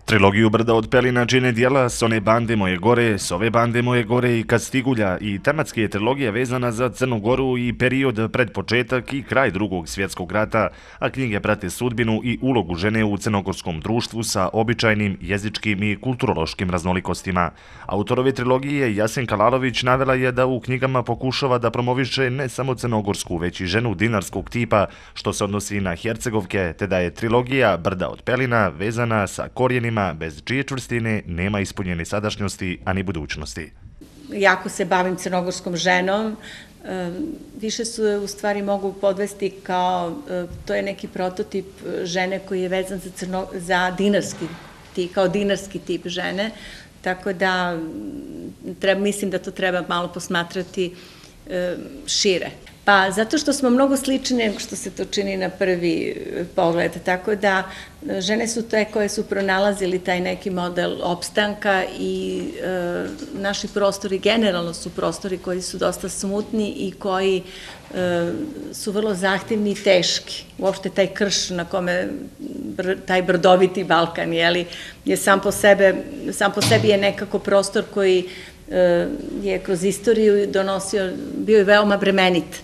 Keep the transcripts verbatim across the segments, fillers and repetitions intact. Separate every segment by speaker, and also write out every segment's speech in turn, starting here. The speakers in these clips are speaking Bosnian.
Speaker 1: Trilogiju Brda od pelina čine dijela S one bande moje gore, S ove bande moje gore i Kad stigulja i tematski je trilogija vezana za Crnu Goru i period pred početak i kraj drugog svjetskog rata, a knjige prate sudbinu i ulogu žene u crnogorskom društvu sa običajnim, jezičkim i kulturološkim raznolikostima. Autor ove trilogije Jasenka Lalović navela je da u knjigama pokušava da promoviše ne samo crnogorsku, već i ženu dinarskog tipa, što se odnosi na Hercegovke, te da je trilogija Brda od pelina vezana sa korijenima bez čije čvrstine nema ispunjene sadašnjosti, a ni budućnosti.
Speaker 2: Jako se bavim crnogorskom ženom, više su u stvari mogu podvesti kao, to je neki prototip žene koji je vezan za, crno, za dinarski tip, kao dinarski tip žene, tako da treba, mislim da to treba malo posmatrati šire. Pa zato što smo mnogo slični nego što se to čini na prvi pogled, tako da žene su te koje su pronalazili taj neki model opstanka i e, naši prostori generalno su prostori koji su dosta smutni i koji e, su vrlo zahtevni i teški. Uopšte taj krš na kome br, taj brdoviti Balkan jeli, je sam po, sebe, sam po sebi je nekako prostor koji e, je kroz istoriju donosio, bio je veoma bremenit.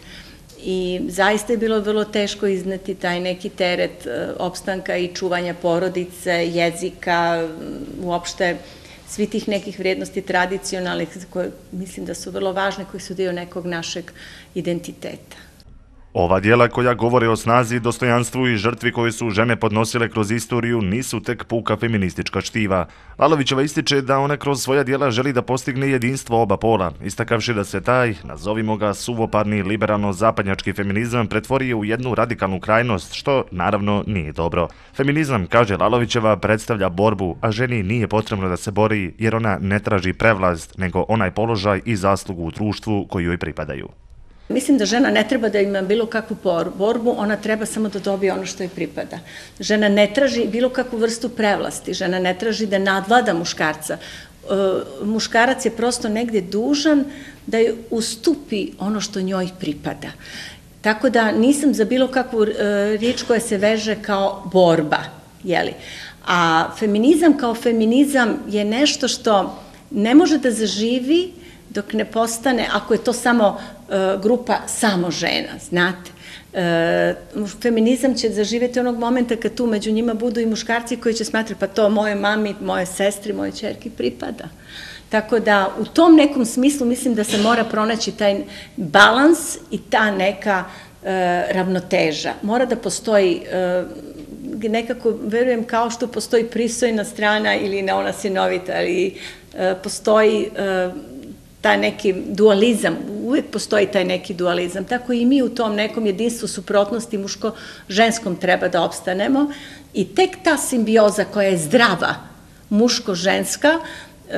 Speaker 2: I zaista je bilo vrlo teško izneti taj neki teret opstanka i čuvanja porodice, jezika, uopšte svi tih nekih vrijednosti tradicionalnih koje mislim da su vrlo važne, koji su dio nekog našeg identiteta.
Speaker 1: Ova dijela koja govore o snazi, dostojanstvu i žrtvi koje su žene podnosile kroz istoriju nisu tek puka feministička štiva. Lalovićeva ističe da ona kroz svoja dijela želi da postigne jedinstvo oba pola, istakavši da se taj, nazovimo ga suvoparni liberalno-zapadnjački feminizam, pretvorio u jednu radikalnu krajnost, što naravno nije dobro. Feminizam, kaže Lalovićeva, predstavlja borbu, a ženi nije potrebno da se bori jer ona ne traži prevlast, nego onaj položaj i zaslugu u društvu koji joj pripadaju.
Speaker 2: Mislim da žena ne treba da ima bilo kakvu borbu, ona treba samo da dobije ono što joj pripada. Žena ne traži bilo kakvu vrstu prevlasti, žena ne traži da nadvlada muškarca. Muškarac je prosto negdje dužan da joj ustupi ono što njoj pripada. Tako da nisam za bilo kakvu riječ koja se veže kao borba. Jeli? A feminizam kao feminizam je nešto što ne može da zaživi dok ne postane, ako je to samo uh, grupa samo žena, znate. Uh, feminizam će zaživjeti onog momenta kad tu među njima budu i muškarci koji će smatrati pa to moje mami, moje sestri, moje ćerki pripada. Tako da u tom nekom smislu mislim da se mora pronaći taj balans i ta neka uh, ravnoteža. Mora da postoji uh, nekako, verujem, kao što postoji pristojna strana ili ne ona sinovita, ali uh, postoji uh, taj neki dualizam, uvijek postoji taj neki dualizam, tako i mi u tom nekom jedinstvu suprotnosti muško-ženskom treba da opstanemo i tek ta simbioza koja je zdrava, muško-ženska, e,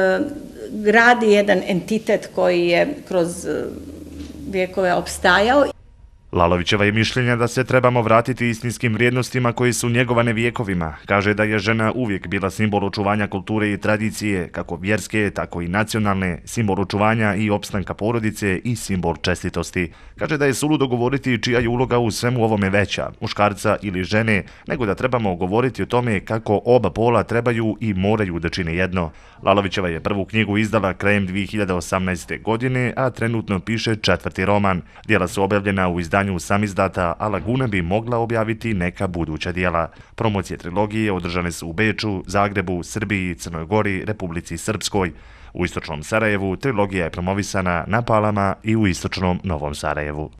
Speaker 2: gradi jedan entitet koji je kroz vijekove opstajao.
Speaker 1: Lalovićeva je mišljenja da se trebamo vratiti istinskim vrijednostima koji su njegovane vijekovima. Kaže da je žena uvijek bila simbol očuvanja kulture i tradicije, kako vjerske, tako i nacionalne, simbol očuvanja i opstanka porodice i simbol čestitosti. Kaže da je suludo govoriti čija je uloga u svemu ovome veća, muškarca ili žene, nego da trebamo govoriti o tome kako oba pola trebaju i moraju da čine jedno. Lalovićeva je prvu knjigu izdala krajem dvije hiljade osamnaeste. godine, a trenutno piše četvrti roman. Dijela su objavljena u izdanju samizdata, a Laguna bi mogla objaviti neka buduća dijela. Promocije trilogije održane su u Beču, Zagrebu, Srbiji, Crnoj Gori, Republici Srpskoj. U istočnom Sarajevu trilogija je promovisana na Palama i u istočnom Novom Sarajevu.